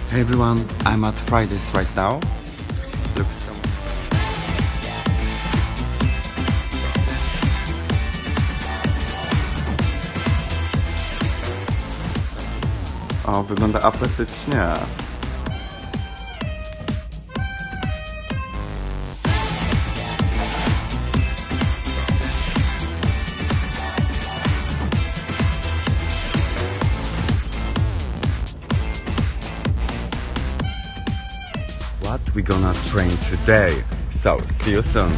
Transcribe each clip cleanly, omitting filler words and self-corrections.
Hey everyone, I'm at Fridays right now. Looks so... O, wygląda apetycznie. What we gonna train today? So, see you soon.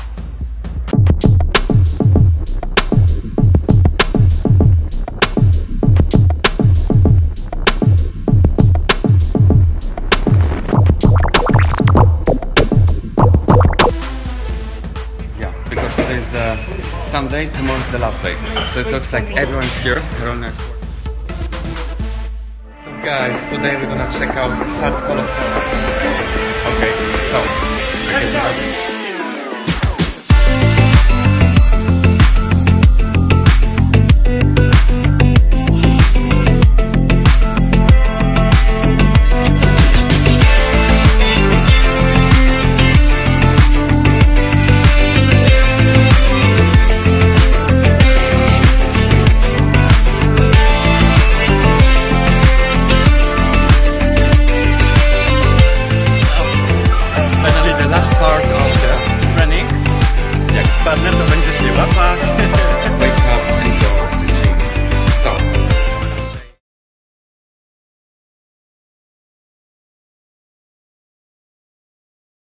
Yeah, because today is the Sunday, tomorrow is the last day. So it looks like everyone's here. Real nice. So guys, today we're gonna check out Sats Colosseum. Okay, so